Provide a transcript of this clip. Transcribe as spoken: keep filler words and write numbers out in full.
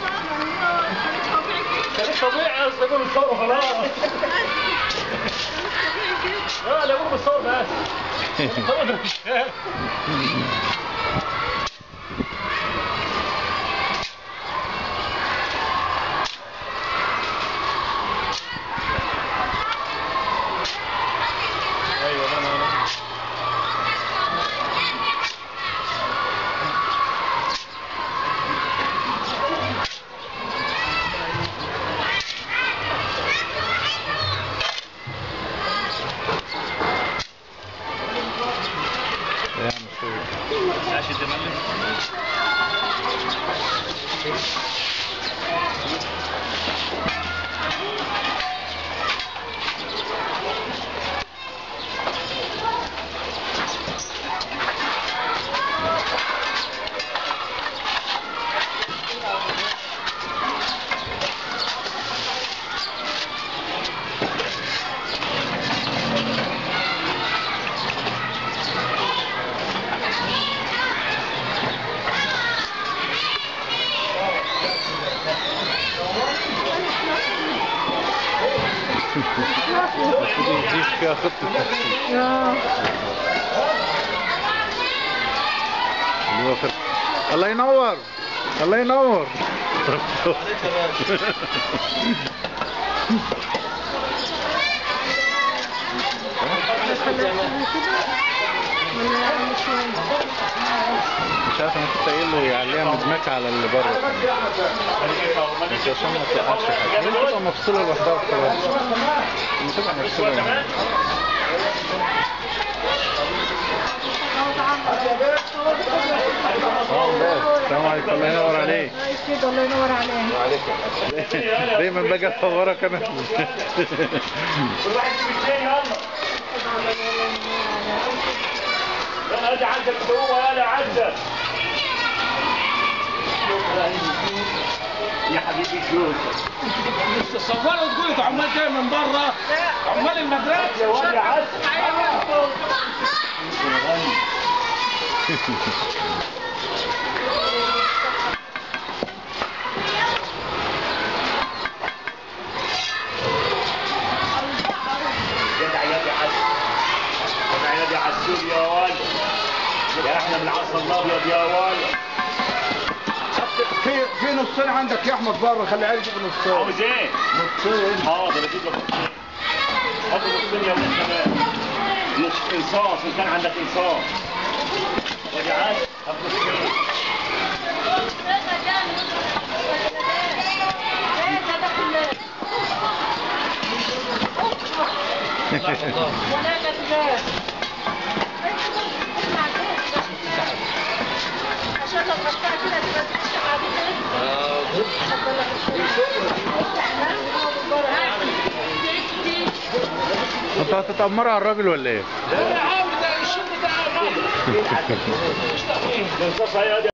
خليك طبيعي يا اسطى، يقولوا الصور وخلاص. لا لا، يقولوا الصور بس. هو ده الشارع. ايوه انا انا عشان تملك. دي فيها خطة تحكيم. الله ينور الله ينور. مش عارف، انا كنت قايل له يعليها مدمكة على اللي بره بس عشان ما توقعش حاجة. هي بتبقى مفصولة لوحدها وخلاص. بتبقى مفصولة لوحدها. السلام عليكم. الله ينور عليك. الله ينور عليك. دايما باجي اصورك انا. كل واحد يجيب الثاني. يلا يلا ادي عندك جوه. يلا عندك يا حبيبي شوف. تصوروا تقولوا ده عمال جاي من بره، عمال المدرسه. يا ولد عسل. يا عسول يا ولد، يا احنا من العصر الابيض يا ولد. في في نصين عندك يا احمد بره، خلي عيال يجيب نصين. عاوز ايه؟ نصين. حاضر اجيب لك نصين. حط نصين يا ولد كمان. نص انصاص ان كان عندك انصاص. ودي عاد هات نصين. انتوا هتتأمروا على الراجل ولا ايه؟ لا يا عم ده الشغل ده